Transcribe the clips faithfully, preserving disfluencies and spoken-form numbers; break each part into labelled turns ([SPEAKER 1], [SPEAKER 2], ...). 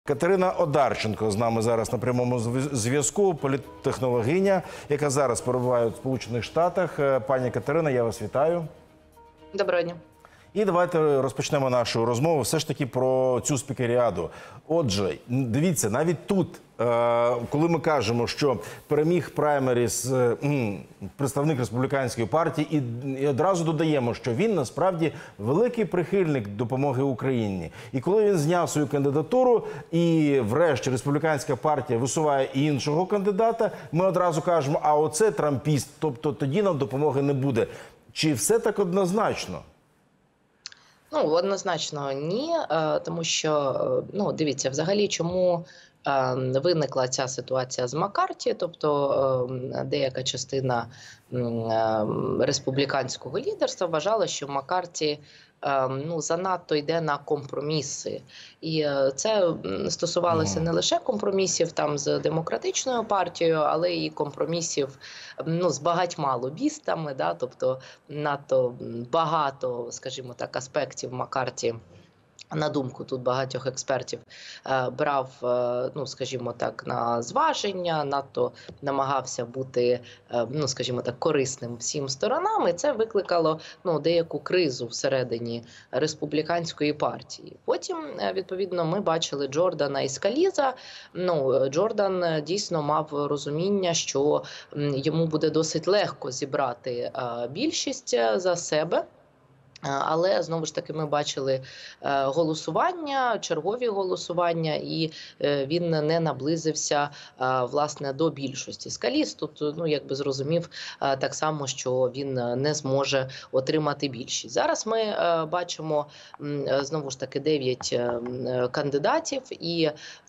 [SPEAKER 1] Катерина Одарченко з нами зараз на прямому зв'язку, політтехнологиня, яка зараз перебуває у Сполучених Штатах. Пані Катерина, я вас вітаю.
[SPEAKER 2] Доброго дня.
[SPEAKER 1] І давайте розпочнемо нашу розмову все ж таки про цю спікеріаду. Отже, дивіться, навіть тут, коли ми кажемо, що переміг праймеріс представник республіканської партії, і одразу додаємо, що він насправді великий прихильник допомоги Україні. І коли він зняв свою кандидатуру, і врешті республіканська партія висуває іншого кандидата, ми одразу кажемо, а оце трампіст, тобто тоді нам допомоги не буде. Чи все так однозначно?
[SPEAKER 2] Ну, однозначно ні, тому що, ну, дивіться, взагалі, чому виникла ця ситуація з Маккарті, тобто деяка частина республіканського лідерства вважала, що Маккарті ну, занадто йде на компроміси. І це стосувалося не лише компромісів там з демократичною партією, але і компромісів ну, з багатьма лобістами, да? Тобто надто багато, скажімо так, аспектів Маккарті, на думку тут багатьох експертів, брав, ну, скажімо так, на зваження, надто намагався бути, ну, скажімо так, корисним всім сторонам, і це викликало, ну, деяку кризу всередині республіканської партії. Потім, відповідно, ми бачили Джордана і Скаліза. Ну, Джордан дійсно мав розуміння, що йому буде досить легко зібрати більшість за себе. Але, знову ж таки, ми бачили голосування, чергові голосування, і він не наблизився, власне, до більшості. Скаліз тут, ну, якби зрозумів так само, що він не зможе отримати більшість. Зараз ми бачимо, знову ж таки, дев'ять кандидатів, і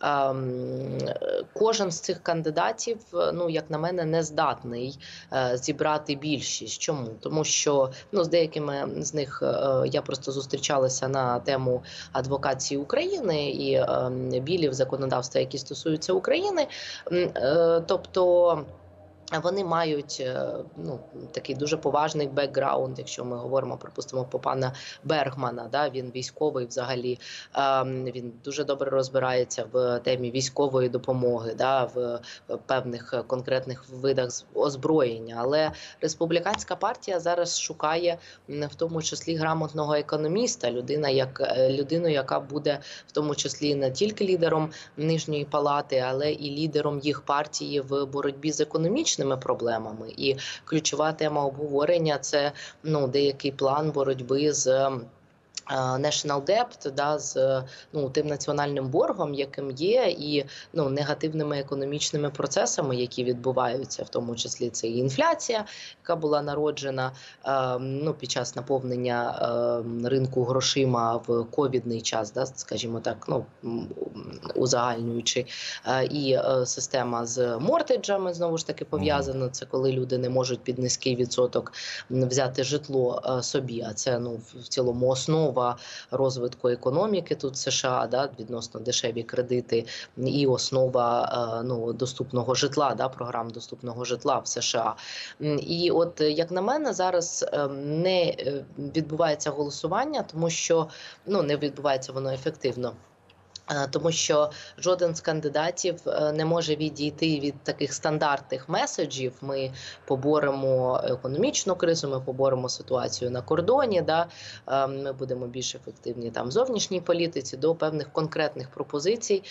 [SPEAKER 2] кожен з цих кандидатів, ну, як на мене, не здатний зібрати більшість. Чому? Тому що, ну, з деякими з них я просто зустрічалася на тему адвокації України і е, білів законодавства, які стосуються України. Е, тобто вони мають, ну, такий дуже поважний бекграунд, якщо ми говоримо, припустимо, про пана Бергмана, да, він військовий взагалі, е, він дуже добре розбирається в темі військової допомоги, да, в певних конкретних видах озброєння. Але республіканська партія зараз шукає в тому числі грамотного економіста, людина, як, людину, яка буде в тому числі не тільки лідером Нижньої палати, але і лідером їх партії в боротьбі з економічним проблемами. І ключова тема обговорення – це, ну, деякий план боротьби з National Debt, да, з, ну, тим національним боргом, яким є, і, ну, негативними економічними процесами, які відбуваються, в тому числі це і інфляція, яка була народжена е, ну, під час наповнення е, ринку грошима в ковідний час, да, скажімо так, ну, узагальнюючи, е, і е, система з мортеджами, знову ж таки, пов'язана. Це коли люди не можуть під низький відсоток взяти житло е, собі, а це, ну, в цілому основа розвитку економіки тут США, да, відносно дешеві кредити, і основа, ну, доступного житла, да, програм доступного житла в США. І от, як на мене, зараз не відбувається голосування, тому що, ну, не відбувається воно ефективно. Тому що жоден з кандидатів не може відійти від таких стандартних меседжів. Ми поборемо економічну кризу, ми поборемо ситуацію на кордоні, да? Ми будемо більш ефективні там в зовнішній політиці, до певних конкретних пропозицій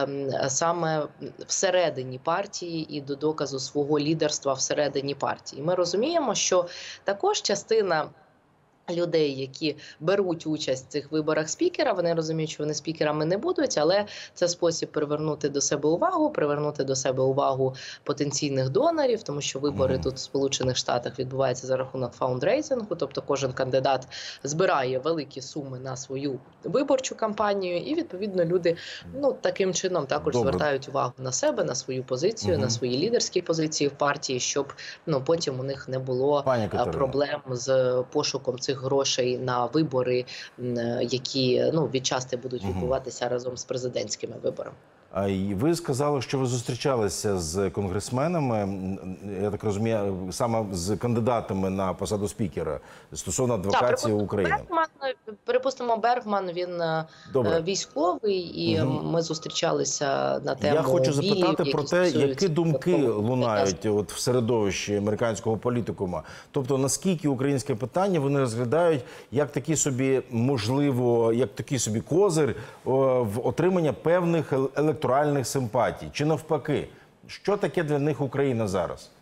[SPEAKER 2] саме всередині партії і до доказу свого лідерства всередині партії. Ми розуміємо, що також частина людей, які беруть участь в цих виборах спікера, вони розуміють, що вони спікерами не будуть, але це спосіб привернути до себе увагу, привернути до себе увагу потенційних донорів, тому що вибори mm. тут в Сполучених Штатах відбуваються за рахунок фаундрейтингу, тобто кожен кандидат збирає великі суми на свою виборчу кампанію, і, відповідно, люди, ну, таким чином також Добре. звертають увагу на себе, на свою позицію, mm-hmm. на свої лідерські позиції в партії, щоб, ну, потім у них не було проблем з пошуком цих грошей на вибори, які, ну, відчасти будуть відбуватися разом з президентськими виборами.
[SPEAKER 1] А й ви сказали, що ви зустрічалися з конгресменами, я так розумію, саме з кандидатами на посаду спікера стосовно адвокації
[SPEAKER 2] Так,
[SPEAKER 1] України.
[SPEAKER 2] Бергман, припустимо, Бергман, він
[SPEAKER 1] Добре.
[SPEAKER 2] військовий, і угу. ми зустрічалися на тему
[SPEAKER 1] Я хочу запитати
[SPEAKER 2] віїв,
[SPEAKER 1] про те, які думки
[SPEAKER 2] того,
[SPEAKER 1] лунають от в середовищі американського політикума. Тобто, наскільки українське питання вони розглядають як такі собі, можливо, як такий собі козир о, в отримання певних електоральних симпатій, чи навпаки? Що таке для них Україна зараз?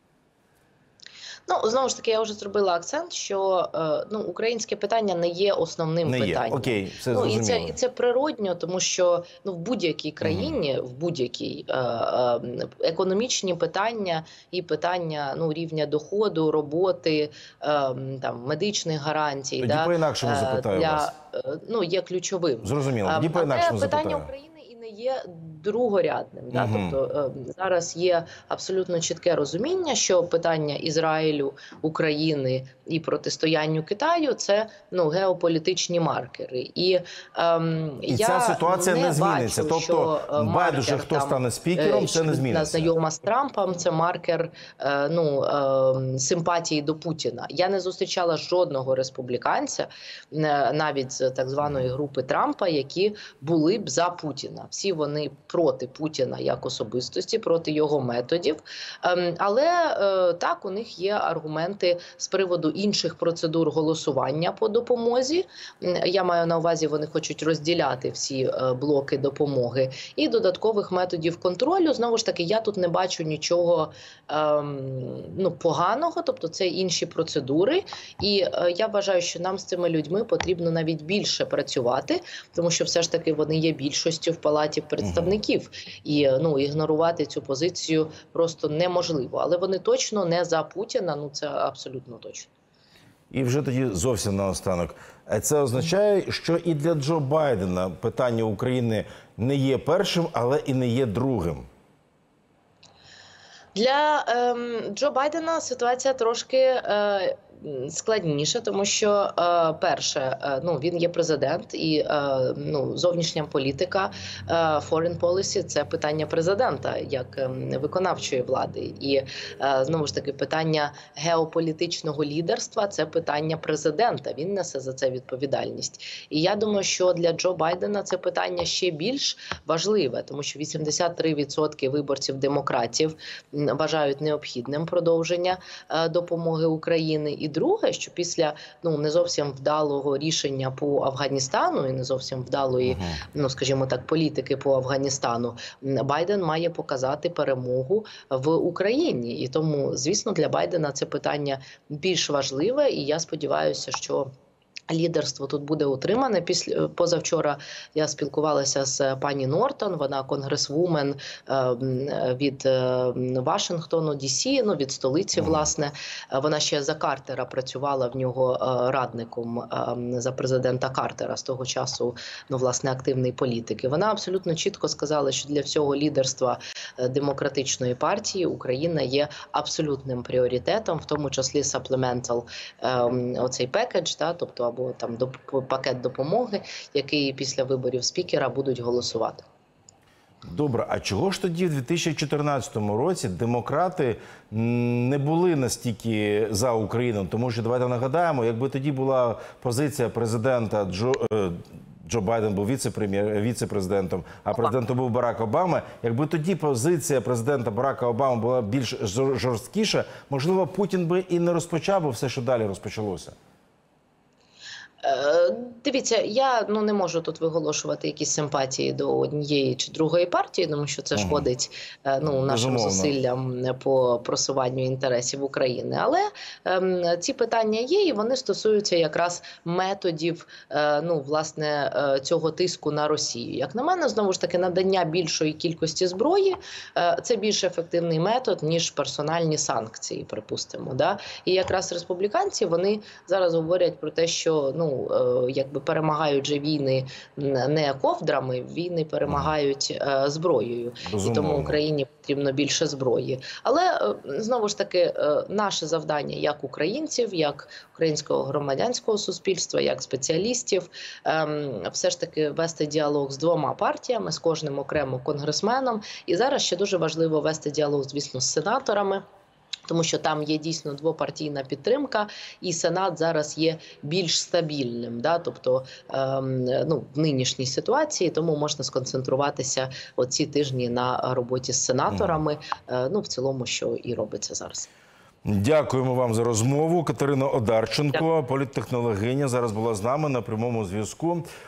[SPEAKER 2] Ну, знову ж таки, я вже зробила акцент, що ну, українське питання не є основним
[SPEAKER 1] не
[SPEAKER 2] питанням.
[SPEAKER 1] Є. Окей, все
[SPEAKER 2] ну,
[SPEAKER 1] зрозуміло.
[SPEAKER 2] І це, і це природньо, тому що ну, в будь-якій країні, угу. в будь-якій е, е, економічні питання і питання ну, рівня доходу, роботи, е, там, медичних гарантій.
[SPEAKER 1] Тоді
[SPEAKER 2] да,
[SPEAKER 1] по-інакшому запитаю
[SPEAKER 2] для,
[SPEAKER 1] вас.
[SPEAKER 2] Ну, є ключовим.
[SPEAKER 1] Зрозуміло, тоді по-інакшому запитаю.
[SPEAKER 2] Питання України не є другорядним. Да?
[SPEAKER 1] Угу.
[SPEAKER 2] Тобто е, зараз є абсолютно чітке розуміння, що питання Ізраїлю, України і протистоянню Китаю – це ну, геополітичні маркери. І, ем,
[SPEAKER 1] і
[SPEAKER 2] я
[SPEAKER 1] ця ситуація
[SPEAKER 2] не,
[SPEAKER 1] не зміниться.
[SPEAKER 2] Бачу,
[SPEAKER 1] тобто байдуже, хто
[SPEAKER 2] там,
[SPEAKER 1] стане спікером, це не зміниться.
[SPEAKER 2] Знайома з Трампом – це маркер е, ну, е, симпатії до Путіна. Я не зустрічала жодного республіканця, е, навіть з так званої групи Трампа, які були б за Путіна. Всі вони проти Путіна як особистості, проти його методів. Ем, але е, так, у них є аргументи з приводу інших процедур голосування по допомозі. Я маю на увазі, вони хочуть розділяти всі е, блоки допомоги. І додаткових методів контролю. Знову ж таки, я тут не бачу нічого ем, ну, поганого, тобто це інші процедури. І е, я вважаю, що нам з цими людьми потрібно навіть більше працювати, тому що все ж таки вони є більшістю в Палаті представників. І ну, ігнорувати цю позицію просто неможливо. Але вони точно не за Путіна, ну це абсолютно точно.
[SPEAKER 1] І вже тоді зовсім наостанок. Це означає, що і для Джо Байдена питання України не є першим, але і не є другим.
[SPEAKER 2] Для ем, Джо Байдена ситуація трошки е, складніша, тому що е, перше, е, ну він є президент, і е, ну зовнішня політика, е, foreign policy – це питання президента як е, виконавчої влади, і е, знову ж таки питання геополітичного лідерства – це питання президента. Він несе за це відповідальність. І я думаю, що для Джо Байдена це питання ще більш важливе, тому що вісімдесят три відсотки виборців демократів вважають необхідним продовження е, допомоги України. І друге, що після ну не зовсім вдалого рішення по Афганістану і не зовсім вдалої, uh-huh. ну скажімо так, політики по Афганістану, Байден має показати перемогу в Україні. І тому, звісно, для Байдена це питання більш важливе. І я сподіваюся, що лідерство тут буде утримане. Після позавчора я спілкувалася з пані Нортон, вона конгресвумен від Вашингтону, Ді Сі, ну від столиці, власне. Вона ще за Картера працювала в нього радником за президента Картера з того часу, ну власне, активної політики. Вона абсолютно чітко сказала, що для всього лідерства демократичної партії Україна є абсолютним пріоритетом, в тому числі supplemental оцей пекедж, да, тобто або там пакет допомоги, який після виборів спікера будуть голосувати.
[SPEAKER 1] Добре, а чого ж тоді в дві тисячі чотирнадцятому році демократи не були настільки за Україну? Тому що, давайте нагадаємо, якби тоді була позиція президента Джо, Джо Байден був віце-прем'єр, віце-президентом, а президентом був Барак Обама, якби тоді позиція президента Барака Обами була більш жорсткіша, можливо, Путін би і не розпочав би все, що далі розпочалося.
[SPEAKER 2] Дивіться, я ну не можу тут виголошувати якісь симпатії до однієї чи другої партії, тому що це шкодить ну нашим Безумовно. зусиллям по просуванню інтересів України. Але ем, ці питання є, і вони стосуються якраз методів е, ну власне е, цього тиску на Росію. Як на мене, знову ж таки, надання більшої кількості зброї е, це більш ефективний метод ніж персональні санкції, припустимо. Да? І якраз республіканці вони зараз говорять про те, що ну ну е, якби перемагають же війни не ковдрами, війни перемагають е, зброєю.
[SPEAKER 1] Безумовно.
[SPEAKER 2] І тому Україні потрібно більше зброї. Але е, знову ж таки, е, наше завдання як українців, як українського громадянського суспільства, як спеціалістів, е, все ж таки вести діалог з двома партіями, з кожним окремо конгресменом. І зараз ще дуже важливо вести діалог, звісно, з сенаторами. Тому що там є дійсно двопартійна підтримка, і Сенат зараз є більш стабільним, да? Тобто ем, ну, в нинішній ситуації, тому можна сконцентруватися оці тижні на роботі з сенаторами, е, ну в цілому, що і робиться зараз.
[SPEAKER 1] Дякуємо вам за розмову. Катерина Одарченко,
[SPEAKER 2] Дякую.
[SPEAKER 1] політтехнологиня, зараз була з нами на прямому зв'язку.